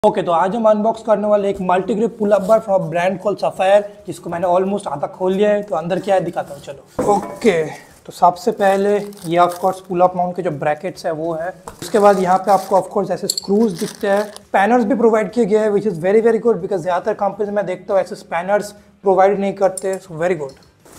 Okay तो आज हम अनबॉक्स करने वाले एक multi grip pull up bar from brand call Sapphire, जिसको मैंने ऑलमोस्ट आधा खोल लिया है। तो अंदर क्या है दिखाता हूँ, चलो। ओके तो सबसे पहले ये of course pull up mount के जो ब्रैकेट्स है वो है। उसके बाद यहाँ पे आपको ऑफ कोर्स ऐसे स्क्रूज दिखते हैं। स्पैनर्स भी प्रोवाइड किए गए हैं which is very very good, because ज़्यादातर कंपनीज में देखता हूँ ऐसे स्पैनर्स प्रोवाइड नहीं करते, सो वेरी गुड।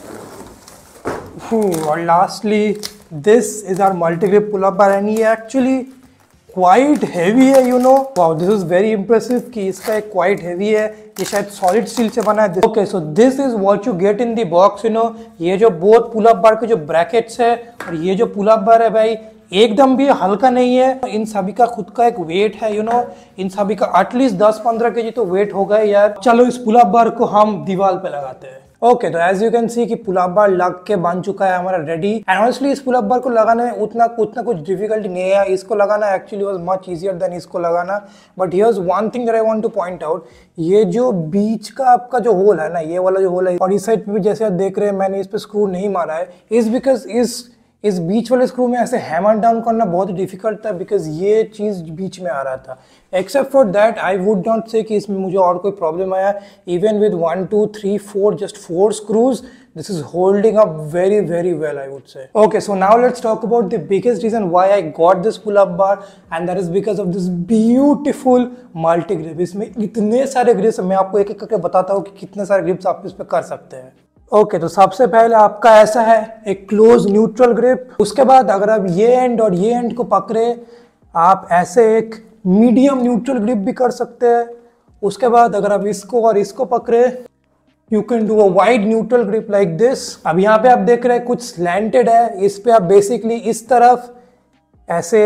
और lastly this is our multi grip pull up bar and ये एक्चुअली क्वाइट हैवी है, you know. Wow, this is very impressive कि इसका एक क्वाइट हैवी है। ये शायद सॉलिड स्टील से बना है। Okay so this is what you get in the box, you know. ये जो बोथ पुल अप बार के जो ब्रैकेट्स है और ये जो पुल अप बार है भाई, एकदम भी हल्का नहीं है। इन सभी का खुद का एक वेट है, यू नो। इन सभी का एटलीस्ट 10-15 केजी तो वेट होगा यार। चलो इस पुल अप बार को हम दीवार पे लगाते हैं। ओके तो एज यू कैन सी कि पुल अप बार लग के बन चुका है हमारा रेडी। एंड ऑनेस्टली इस पुल अप बार को लगाने में उतना कुछ डिफिकल्टी नहीं है। इसको लगाना actually was much easier than इसको लगाना। But here's one thing that I want to point out, ये जो बीच का आपका जो होल है ना, ये वाला जो होल है, और इस साइड पे भी जैसे आप देख रहे हैं मैंने इस पे स्क्रू नहीं मारा है, इज बिकॉज इस बीच वाले स्क्रू में ऐसे हैमर डाउन करना बहुत ही डिफिकल्ट था, बिकॉज ये चीज़ बीच में आ रहा था। Except for that I would not say कि इसमें मुझे और कोई प्रॉब्लम आया। Even with 1 2 3 4 just 4 screws, this is holding up very very well, I would say. Okay, so now let's talk about the biggest reason why I got this pull up bar, and that is because of this beautiful multi grip. इसमें इतने सारे grips, मैं आपको एक एक करके बताता हूँ कि कितने सारे ग्रिप्स आप इस पे कर सकते हैं। ओके तो सबसे पहले आपका ऐसा है एक क्लोज न्यूट्रल ग्रिप। उसके बाद अगर आप ये एंड और ये एंड को पकड़े, आप ऐसे एक मीडियम न्यूट्रल ग्रिप भी कर सकते हैं। उसके बाद अगर आप इसको और इसको पकड़े, you can do a wide neutral grip like this. अब यहाँ पे आप देख रहे हैं कुछ स्लैंटेड है, इस पे आप बेसिकली इस तरफ ऐसे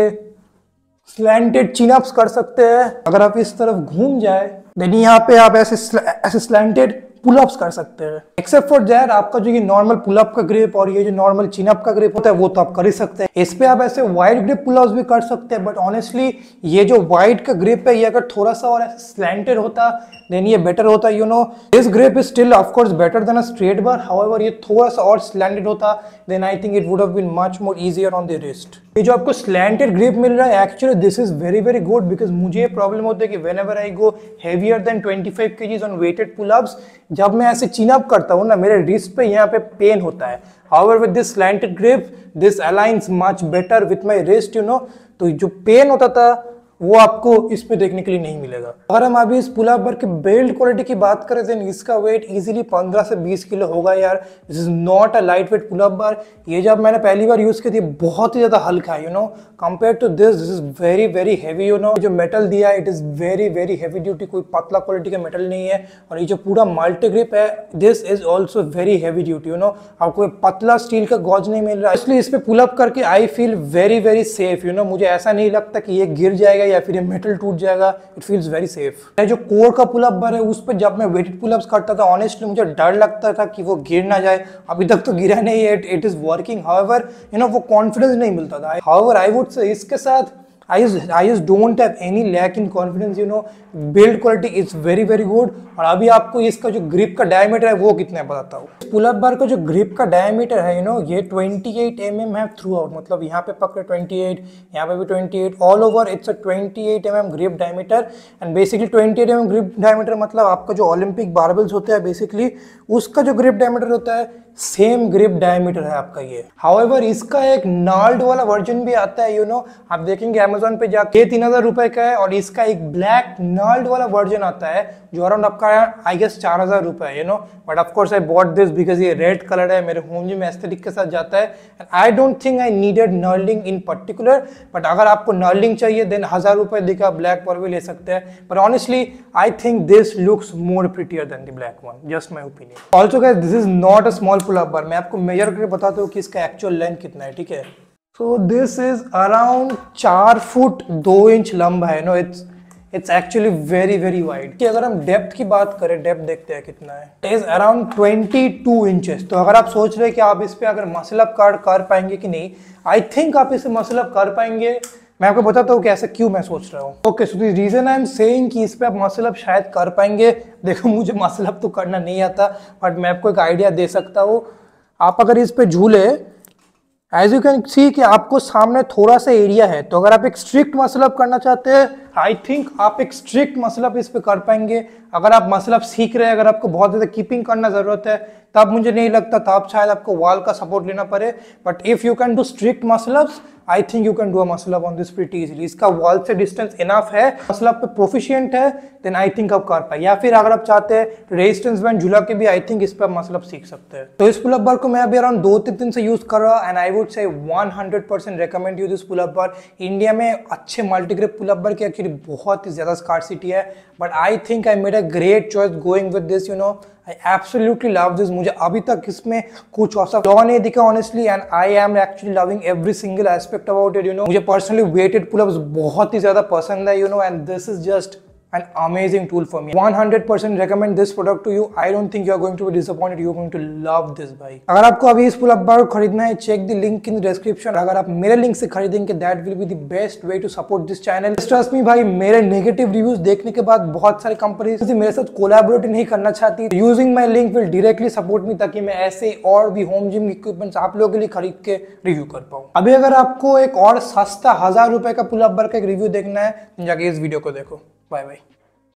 स्लैंटेड चिन अप्स कर सकते हैं। अगर आप इस तरफ घूम जाए देन यहाँ पे आप ऐसे स्लैंटेड पुल अप्स कर सकते हैं। एक्सेप्ट फॉर दैट आपका जो ये नॉर्मल पुल अप का ग्रिप और ये जो नॉर्मल चिन अप का ग्रिप होता है वो तो आप कर ही सकते हैं। इस पे आप ऐसे वाइड ग्रिप पुल अप्स भी कर सकते हैं। बट ऑनेस्टली ये जो वाइड का ग्रिप है, ये अगर थोड़ा सा और ऐसे स्लैंटेड होता देन ये बेटर होता, you know. This grip is still of course better than a straight bar, however ये थोड़ा सा और स्लैंटेड होता then I think it would have been much more easier on the wrist. ये जो आपको स्लैंटेड ग्रिप मिल रहा है, actually this is very very good, because मुझे ये प्रॉब्लम होता है कि whenever I go heavier than 25 kgs on weighted pull ups, जब मैं ऐसे चिन अप करता हूँ ना, मेरे रिस्ट पे यहाँ पे पेन होता है। However with this slanted grip this aligns much better with my wrist, you know. तो जो पेन होता था वो आपको इसमें देखने के लिए नहीं मिलेगा। अगर हम अभी इस पुल अप बार के बिल्ड क्वालिटी की बात करें देन इसका वेट इजीली 15 से 20 किलो होगा यार। This is not a lightweight pull up bar. ये जब मैंने पहली बार यूज की थी बहुत ही ज्यादा हल्का है, you know. Compare to this is very very heavy, you know. जो मेटल दिया है it is very very heavy duty, कोई पतला क्वालिटी का मेटल नहीं है। और ये जो पूरा मल्टी ग्रिप है this is also very heavy duty, you know. आपको पतला स्टील का गॉज नहीं मिल रहा, इसलिए इस पे पुल अप करके I feel very very safe, you know. मुझे ऐसा नहीं लगता कि ये गिर जाएगा या फिर ये मेटल टूट जाएगा। It feels very safe. जो कोर का पुल अप बार है उस पर जब मैं वेटेड पुल अप्स करता था, ऑनेस्टली मुझे डर लगता था कि वो गिर ना जाए। अभी तक तो गिरा नहीं है, it is working. However you know वो कॉन्फिडेंस नहीं मिलता था। हाउएवर आई वुड से इसके साथ I just don't have any lack in confidence, you know. Build quality is very very good। और अभी आपको इसका जो ग्रिप का डायमीटर है वो कितना है बताता हूँ। पुल अप बार का जो ग्रिप का डायमीटर है, यू नो, ये 28 mm है थ्रू आउट। मतलब यहाँ पे पकड़े 28, यहाँ पे भी 28, all over it's a 28 mm grip diameter. And basically 28 mm grip diameter मतलब आपका जो ओलंपिक बारबल्स होते हैं बेसिकली उसका जो ग्रिप डायमीटर होता है सेम ग्रिप डायमीटर है आपका ये। हाउएवर इसका एक नाल्ड वाला वर्जन भी आता है, यू नो। आप देखेंगे अमेजोन पे जाके 3000 रुपए का है, और इसका एक ब्लैक नाल्ड वाला वर्जन आता है जो अराउंड आपका आई गेस 4000 रुपए, you know. But of course I bought this because ये रेड कलर है, मेरे होम जिम एस्थेटिक के साथ जाता है। And I don't think I needed knurling in particular, but अगर आपको नर्लिंग चाहिए देन 1000 रुपए देकर ब्लैक पर भी ले सकते हैं। But honestly I think this looks more prettier than the black one, just my opinion. Also guys this is not a small pull up bar. मैं आपको मेजर करके बताता हूँ कि इसका एक्चुअल लेंथ कितना है, ठीक है। So this is around 4 foot 2 inch लंबा है, no. It's actually very very wide. कि अगर हम डेप्थ की बात करें, डेप्थ देखते हैं कितना है, इट इज अराउंड 22 इंचेस। तो अगर आप सोच रहे हैं कि आप इस पे अगर मसल अप कर पाएंगे कि नहीं, आई थिंक आप इसे मसल अप कर पाएंगे। मैं आपको बताता हूँ कि ऐसा क्यों मैं सोच रहा हूँ। Okay so the reason I am saying कि इस पे आप मसल अप शायद कर पाएंगे। देखो मुझे मसल अप तो करना नहीं आता, बट मैं आपको एक आइडिया दे सकता हूँ। आप अगर इस पे झूले एज यू कैन सी कि आपको सामने थोड़ा सा एरिया है, तो अगर आप एक स्ट्रिक्ट मसल अप करना चाहते हैं, आई थिंक आप एक स्ट्रिक्ट मसल अप इस पे कर पाएंगे। अगर आप मसल अप सीख रहे हैं, अगर आपको बहुत ज्यादा कीपिंग करना जरूरत है, तब मुझे नहीं लगता, तब शायद आपको वॉल का सपोर्ट लेना पड़े। But if you can do strict muscle ups, I think you can do a muscle up on this pretty easily. इसका वॉल से डिस्टेंस इनफ है, मसल अप पे प्रोफिशिएंट है, देन आई थिंक आप कर पाए। या फिर अगर आप चाहते हैं रेजिस्टेंस बैंड झुला के भी, आई थिंक इस पर मसल अप सीख सकते हैं। तो इस पुल अप बार को मैं अभी अराउंड 2-3 दिन से यूज कर रहा हूं, and I would say 100% recommend you this pull up bar. India में अच्छे मल्टीग्रिप पुल अप बार की एक्चुअली बहुत ही ज्यादा स्कार्सिटी है, but I think I made a great choice going with this, you know. I absolutely love this। मुझे अभी तक इसमें कुछ ऐसा फ्लॉ नहीं दिखा honestly, and I am actually loving every single aspect about it, you know. मुझे personally weighted pull ups बहुत ही ज्यादा पसंद है, you know, and this is just an amazing tool for me। 100% recommend this product to you। I don't think you are going to be disappointed, you are going to love this भाई। अगर आपको अभी इस पुल up bar खरीदना है, check the link in the description. अगर आप मेरे लिंक से खरीदेंगे, that will be the best way to support this channel. Trust me भाई, मेरे नेगेटिव रिव्यूज देखने के बाद बहुत सारी कंपनीज मेरे साथ कोलैबोरेट नहीं करना चाहती। Using my link will directly support me, ताकि मैं ऐसे और भी होम जिम इक्विपमेंट्स आप लोगों के लिए खरीद के रिव्यू कर पाऊँ। अभी अगर आपको एक और सस्ता 1000 रुपए का पुल अप बार का एक रिव्यू देखना है, जाके इस वीडियो को देखो। Bye bye.